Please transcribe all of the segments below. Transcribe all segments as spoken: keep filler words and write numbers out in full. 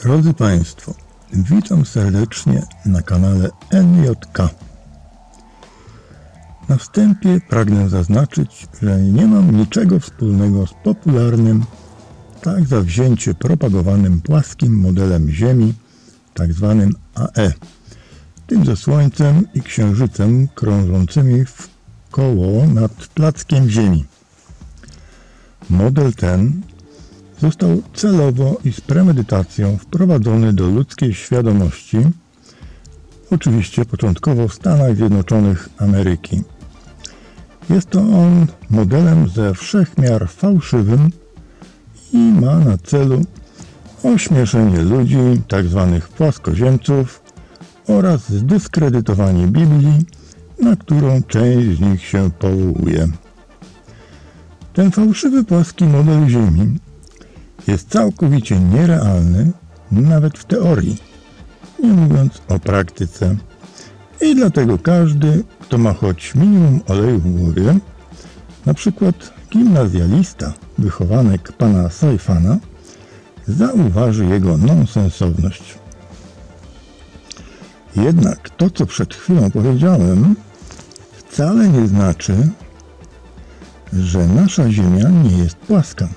Drodzy Państwo, witam serdecznie na kanale N J K. Na wstępie pragnę zaznaczyć, że nie mam niczego wspólnego z popularnym, tak zawzięcie propagowanym płaskim modelem Ziemi, tak zwanym A E, tym ze Słońcem i Księżycem krążącymi w koło nad plackiem Ziemi. Model ten został celowo i z premedytacją wprowadzony do ludzkiej świadomości, oczywiście początkowo w Stanach Zjednoczonych Ameryki. Jest to on modelem ze wszech miar fałszywym i ma na celu ośmieszenie ludzi, tzw. płaskoziemców, oraz zdyskredytowanie Biblii, na którą część z nich się powołuje. Ten fałszywy płaski model Ziemi jest całkowicie nierealny, nawet w teorii, nie mówiąc o praktyce. I dlatego każdy, kto ma choć minimum oleju w głowie, na przykład gimnazjalista, wychowanek pana Sajfana, zauważy jego nonsensowność. Jednak to, co przed chwilą powiedziałem, wcale nie znaczy, że nasza Ziemia nie jest płaska.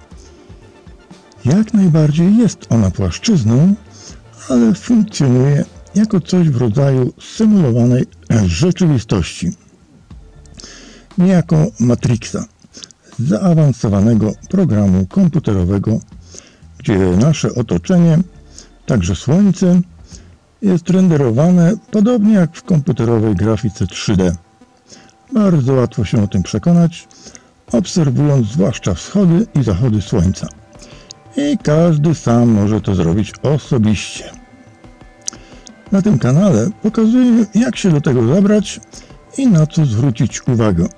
Jak najbardziej jest ona płaszczyzną, ale funkcjonuje jako coś w rodzaju symulowanej rzeczywistości. Niejako Matrixa, zaawansowanego programu komputerowego, gdzie nasze otoczenie, także Słońce, jest renderowane podobnie jak w komputerowej grafice trzy D. Bardzo łatwo się o tym przekonać, obserwując zwłaszcza wschody i zachody Słońca. I każdy sam może to zrobić osobiście. Na tym kanale pokazuję, jak się do tego zabrać i na co zwrócić uwagę.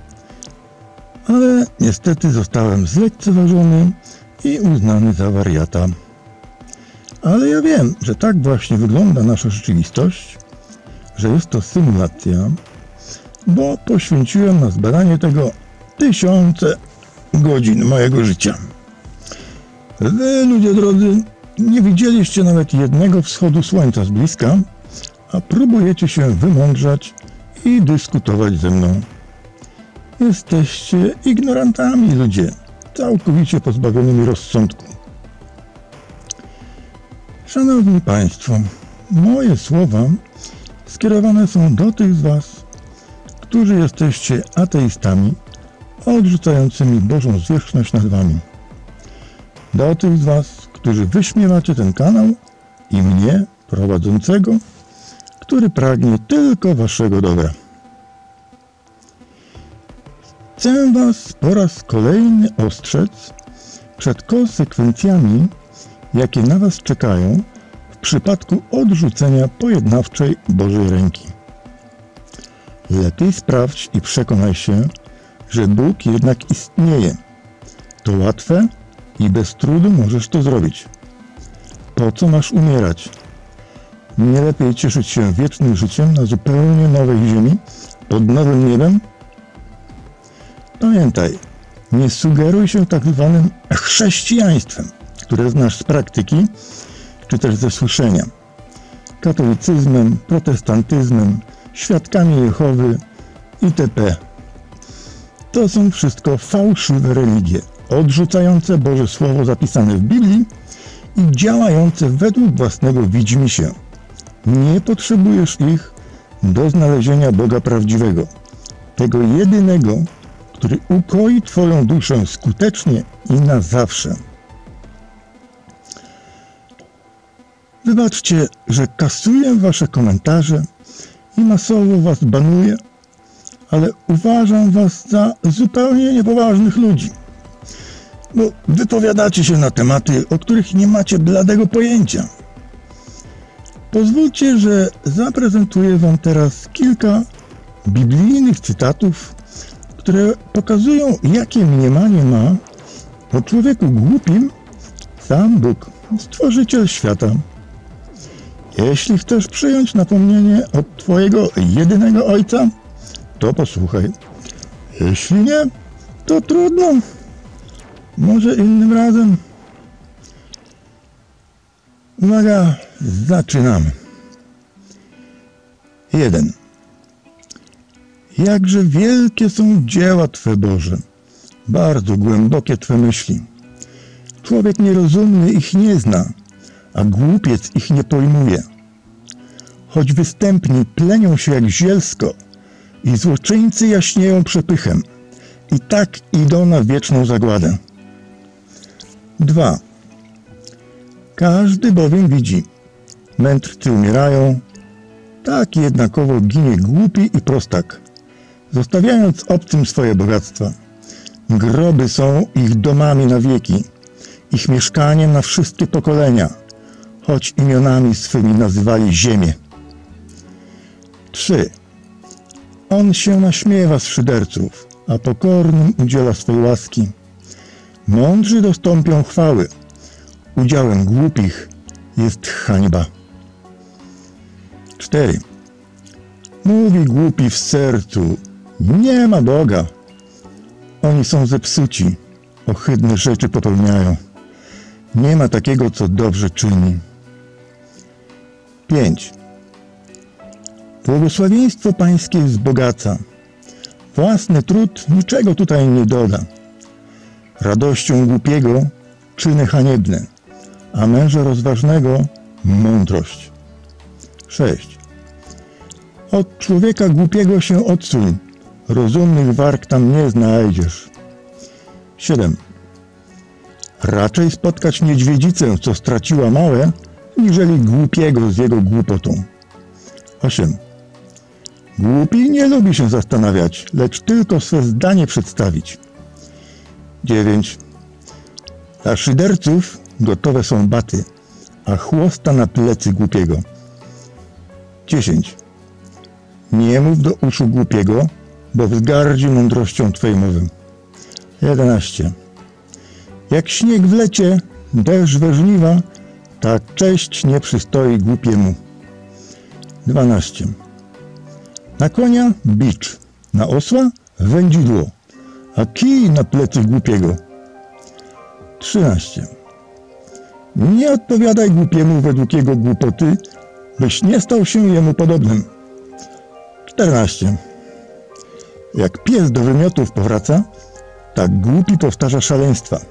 Ale niestety zostałem zlekceważony i uznany za wariata. Ale ja wiem, że tak właśnie wygląda nasza rzeczywistość, że jest to symulacja, bo poświęciłem na zbadanie tego tysiące godzin mojego życia. Wy, ludzie drodzy, nie widzieliście nawet jednego wschodu Słońca z bliska, a próbujecie się wymądrzać i dyskutować ze mną. Jesteście ignorantami, ludzie, całkowicie pozbawionymi rozsądku. Szanowni Państwo, moje słowa skierowane są do tych z Was, którzy jesteście ateistami, odrzucającymi Bożą zwierzchność nad Wami. Do tych z Was, którzy wyśmiewacie ten kanał i mnie, prowadzącego, który pragnie tylko Waszego dobra. Chcę Was po raz kolejny ostrzec przed konsekwencjami, jakie na Was czekają w przypadku odrzucenia pojednawczej Bożej ręki. Lepiej sprawdź i przekonaj się, że Bóg jednak istnieje. To łatwe i bez trudu możesz to zrobić. Po co masz umierać? Nie lepiej cieszyć się wiecznym życiem na zupełnie nowej ziemi, pod nowym niebem? Pamiętaj, nie sugeruj się tak zwanym chrześcijaństwem, które znasz z praktyki, czy też ze słyszenia, katolicyzmem, protestantyzmem, świadkami Jehowy itp. To są wszystko fałszywe religie, odrzucające Boże Słowo zapisane w Biblii i działające według własnego widzimisię. Nie potrzebujesz ich do znalezienia Boga prawdziwego, tego jedynego, który ukoi Twoją duszę skutecznie i na zawsze. Wybaczcie, że kasuję Wasze komentarze i masowo Was banuję, ale uważam Was za zupełnie niepoważnych ludzi, bo wypowiadacie się na tematy, o których nie macie bladego pojęcia. Pozwólcie, że zaprezentuję Wam teraz kilka biblijnych cytatów, które pokazują, jakie mniemanie ma o człowieku głupim sam Bóg, Stworzyciel świata. Jeśli chcesz przyjąć napomnienie od Twojego jedynego Ojca, to posłuchaj. Jeśli nie, to trudno. Może innym razem. Uwaga, zaczynamy. jeden. Jakże wielkie są dzieła Twe, Boże, bardzo głębokie Twe myśli. Człowiek nierozumny ich nie zna, a głupiec ich nie pojmuje. Choć występni plenią się jak zielsko i złoczyńcy jaśnieją przepychem, i tak idą na wieczną zagładę. dwa. Każdy bowiem widzi, mędrcy umierają, tak jednakowo ginie głupi i prostak, zostawiając obcym swoje bogactwa. Groby są ich domami na wieki, ich mieszkaniem na wszystkie pokolenia, choć imionami swymi nazywali ziemię. trzy. On się naśmiewa z szyderców, a pokornym udziela swej łaski. Mądrzy dostąpią chwały, udziałem głupich jest hańba. cztery. Mówi głupi w sercu, nie ma Boga. Oni są zepsuci, ohydne rzeczy popełniają. Nie ma takiego, co dobrze czyni. pięć. Błogosławieństwo Pańskie wzbogaca. Własny trud niczego tutaj nie doda. Radością głupiego czyny haniebne, a męża rozważnego mądrość. sześć. Od człowieka głupiego się odsuń, rozumnych warg tam nie znajdziesz. siedem. Raczej spotkać niedźwiedzicę, co straciła małe, niżeli głupiego z jego głupotą. osiem. Głupi nie lubi się zastanawiać, lecz tylko swe zdanie przedstawić. dziewięć. Dla szyderców gotowe są baty, a chłosta na plecy głupiego. dziesięć. Nie mów do uszu głupiego, bo wzgardzi mądrością Twej mowy. jedenaście. Jak śnieg w lecie, deszcz we żniwa, tak cześć nie przystoi głupiemu. dwanaście. Na konia bicz, na osła wędzidło, a kij na plecy głupiego. trzynaście. Nie odpowiadaj głupiemu według jego głupoty, byś nie stał się jemu podobnym. czternaście. Jak pies do wymiotów powraca, tak głupi powtarza szaleństwa.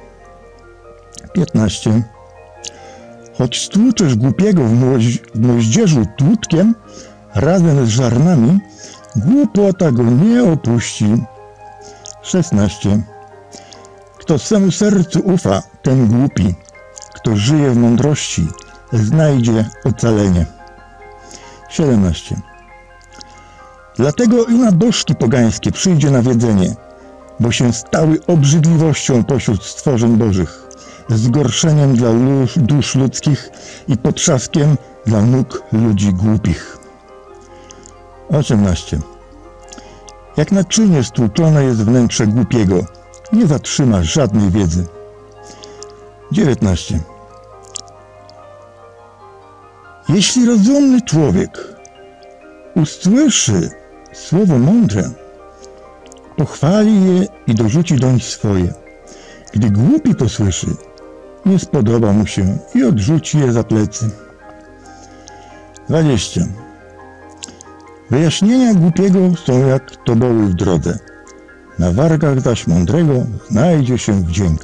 piętnaście. Choć stłuczesz głupiego w, moź w moździerzu tłutkiem, razem z żarnami, głupota go nie opuści. szesnaście. Kto swemu sercu ufa, ten głupi. Kto żyje w mądrości, znajdzie ocalenie. siedemnaście. Dlatego i na bożki pogańskie przyjdzie nawiedzenie, bo się stały obrzydliwością pośród stworzeń bożych, zgorszeniem dla dusz ludzkich i potrzaskiem dla nóg ludzi głupich. osiemnaście. Jak naczynie stłuczone jest wnętrze głupiego, nie zatrzyma żadnej wiedzy. dziewiętnaście. Jeśli rozumny człowiek usłyszy słowo mądre, pochwali je i dorzuci doń swoje. Gdy głupi posłyszy, nie spodoba mu się i odrzuci je za plecy. dwadzieścia. Wyjaśnienia głupiego są jak toboły w drodze, na wargach zaś mądrego znajdzie się wdzięk.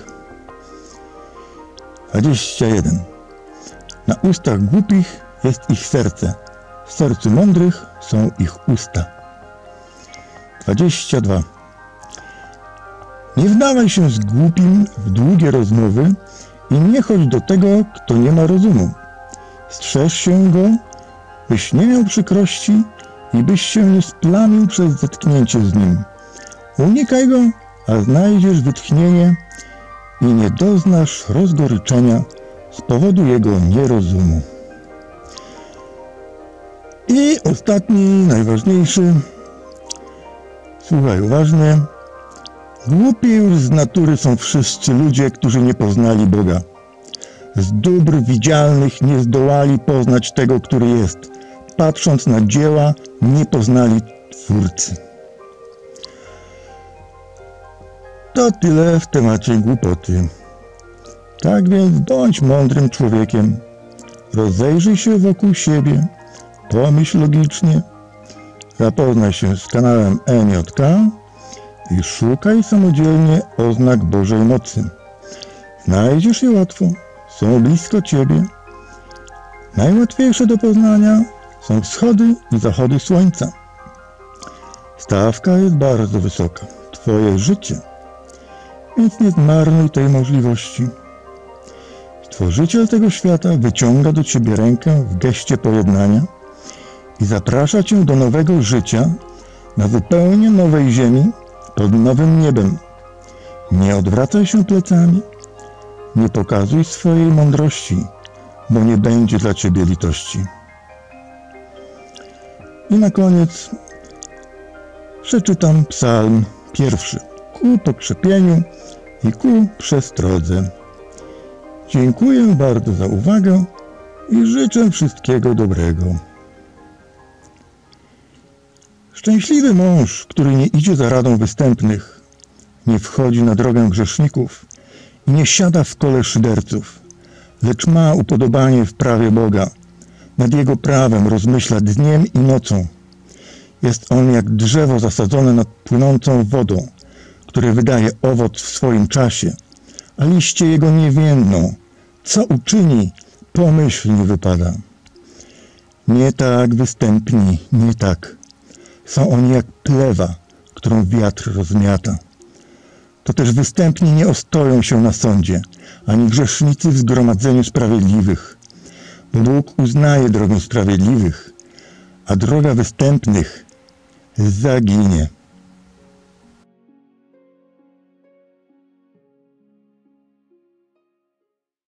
dwadzieścia jeden. Na ustach głupich jest ich serce, w sercu mądrych są ich usta. dwadzieścia dwa. Nie wdawaj się z głupim w długie rozmowy i nie chodź do tego, kto nie ma rozumu. Strzeż się go, byś nie miał przykrości i byś się nie splamił przez zetknięcie z nim. Unikaj go, a znajdziesz wytchnienie i nie doznasz rozgoryczenia z powodu jego nierozumu. I ostatni, najważniejszy. Słuchaj uważnie. Głupi już z natury są wszyscy ludzie, którzy nie poznali Boga. Z dóbr widzialnych nie zdołali poznać tego, który jest. Patrząc na dzieła, nie poznali Twórcy. To tyle w temacie głupoty. Tak więc bądź mądrym człowiekiem. Rozejrzyj się wokół siebie, pomyśl logicznie, zapoznaj się z kanałem N J K i szukaj samodzielnie oznak Bożej mocy. Znajdziesz je łatwo, są blisko ciebie. Najłatwiejsze do poznania są wschody i zachody słońca. Stawka jest bardzo wysoka, twoje życie, więc nie zmarnuj tej możliwości. Stworzyciel tego świata wyciąga do ciebie rękę w geście pojednania i zaprasza cię do nowego życia na zupełnie nowej ziemi pod nowym niebem. Nie odwracaj się plecami, nie pokazuj swojej mądrości, bo nie będzie dla ciebie litości. I na koniec przeczytam psalm pierwszy ku pokrzepieniu i ku przestrodze. Dziękuję bardzo za uwagę i życzę wszystkiego dobrego. Szczęśliwy mąż, który nie idzie za radą występnych, nie wchodzi na drogę grzeszników i nie siada w kole szyderców, lecz ma upodobanie w prawie Boga. Nad Jego prawem rozmyśla dniem i nocą. Jest on jak drzewo zasadzone nad płynącą wodą, które wydaje owoc w swoim czasie, a liście jego nie więdną. Co uczyni, pomyślnie wypada. Nie tak występni, nie tak. Są oni jak plewa, którą wiatr rozmiata. To też występni nie ostoją się na sądzie, ani grzesznicy w zgromadzeniu sprawiedliwych. Bóg uznaje drogę sprawiedliwych, a droga występnych zaginie.